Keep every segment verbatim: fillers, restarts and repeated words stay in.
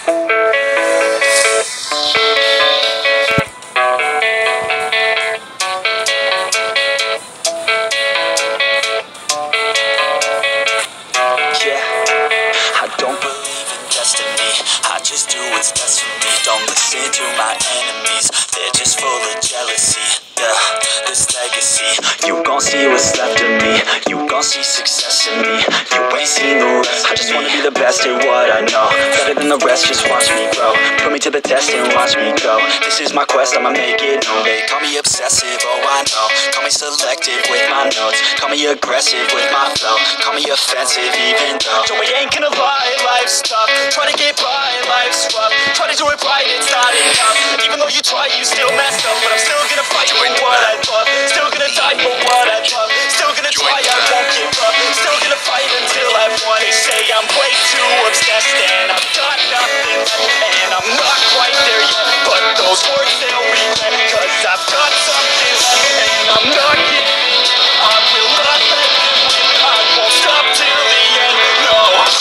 just do what's best for me. Don't listen to my enemies, they're just full of jealousy. Yeah, this legacy, you gon' see what's left of me. You gon' see success in me. You ain't seen the rest. I just wanna be the best at what I know, better than the rest, just watch me grow. Put me to the test and watch me go. This is my quest, I'ma make it known. They call me obsessive, oh I know. Call me selective with my notes. Call me aggressive with my flow. Call me offensive even though Joey ain't gonna lie, life's tough. Try to get by, life's rough. Try to do it right, it's not enough. Even though you try, you still messed up. But I'm still gonna fight for what I love. Still gonna die for what I love. Still gonna try, I won't give up. Still gonna fight until I've won. They say I'm way too obsessed and I've got nothing left. And I'm not quite there yet, but those words they'll regret. Cause I've got something left and I'm not giving. I will not let them win. I won't stop till the end, no.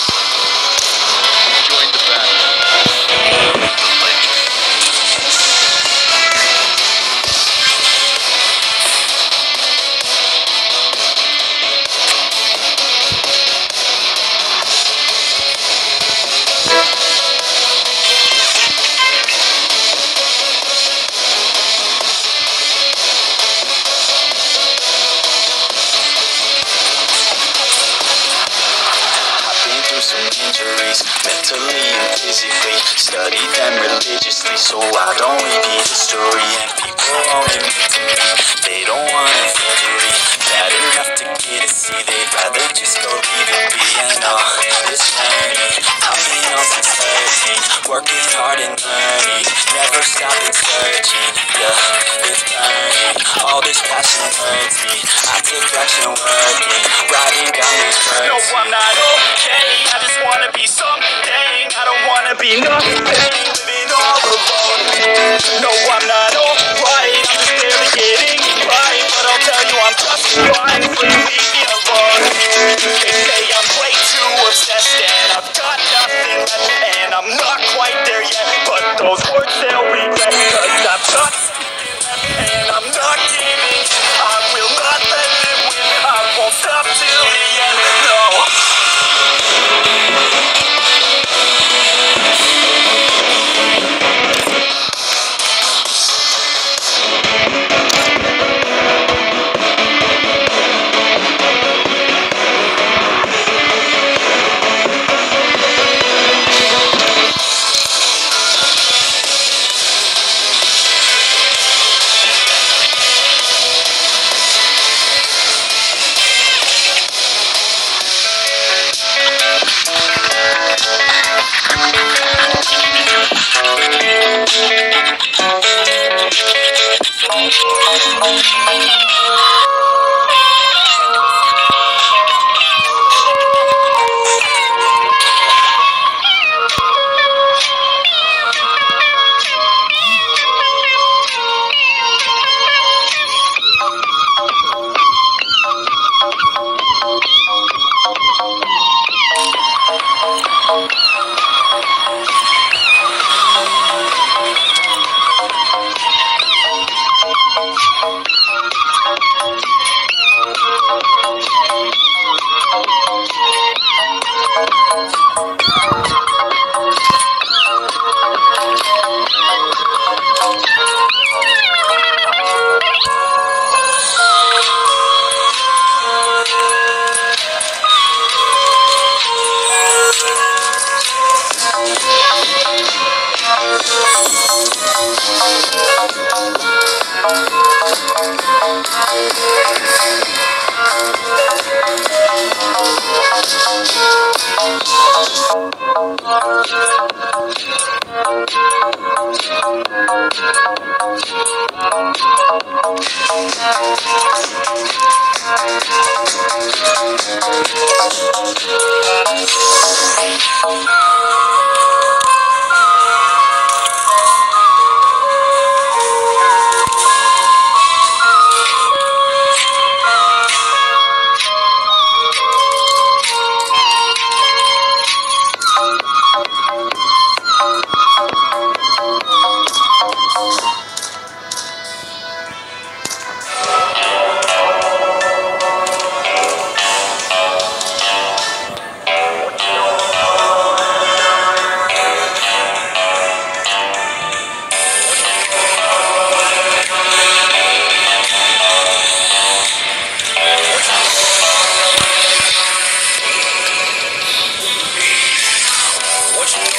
Join the band. Mentally and physically, study them religiously, so I don't repeat history. And people only mean to me, they don't want a victory bad enough to get a see. They'd rather just go leave it be. And all this journey I've been on since thirteen, working hard and learning, never stopping searching. Yeah, it's burning, all this passion hurts me. I take action working, writing down these words. No, I'm not okay, I just wanna be something. I don't wanna be nothing, living all alone. No, I'm not alright, I'm just barely getting by. But I'll tell you I'm just fine, so you leave me alone. They say I'm way too obsessed and I've got nothing left. And I'm not quite there yet, but those words they'll regret. Cause I've got something left and I'm not giving. I will not let them win, I won't stop till the end, no.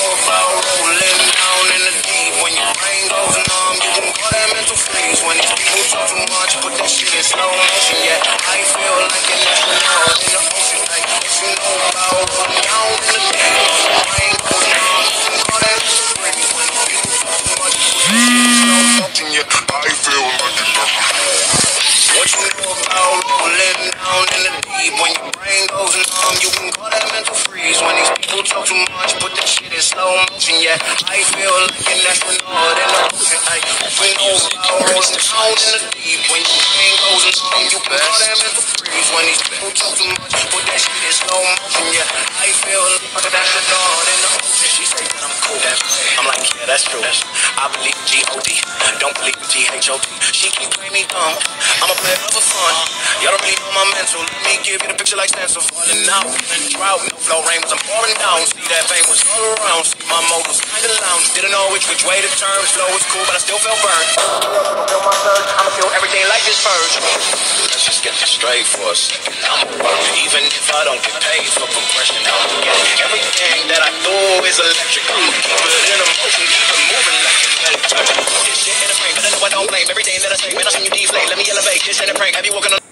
know about rolling down in the deep? When your brain goes numb, you can call that mental freeze. When these people talk too much, put that shit in slow motion. Yeah, I feel like an astronaut in the ocean. Like, if you know about rolling down in the deep, when your brain goes numb, you can call that mental freeze. When these people talk too much, put that shit in slow motion. Yeah, I feel like an astronaut. What you know about rolling down in the deep? When your brain goes numb, you can call that mental freeze. When these people talk too much, put that shit in slow motion. Yeah, I feel like an astronaut in the ocean. Ay, we know about rolling down in the deep. When your brain goes numb, you can call that mental freeze. When these people talk too much, put that shit in slow motion. Yeah, I feel like an astronaut in the ocean. She say that I'm cool. I'm like, yeah, that's true. I believe in G O D, don't believe in T H O T. She keep playing me dumb. I'm a player for fun. Y'all don't really know my mental. Let me give you the picture like stencil. Falling out in the drought. No flow rain was I'm pouring down. See that pain was all around. See my mode was kinda lounge. Didn't know which which way to turn. Flow was cool, but I still felt burned. Feel my surge. I'ma feel everything like this purge. Let's just get this straight for a second. I'ma work even if I don't get paid for progression. I'ma get everything that I do is electric. I'ma keep it in a motion, keep it moving like it's meant to. This shit in a frame, but I know I don't blame everything that I say. Man, I seen you deflate. Let me elevate. This ain't a prank. Have you walking on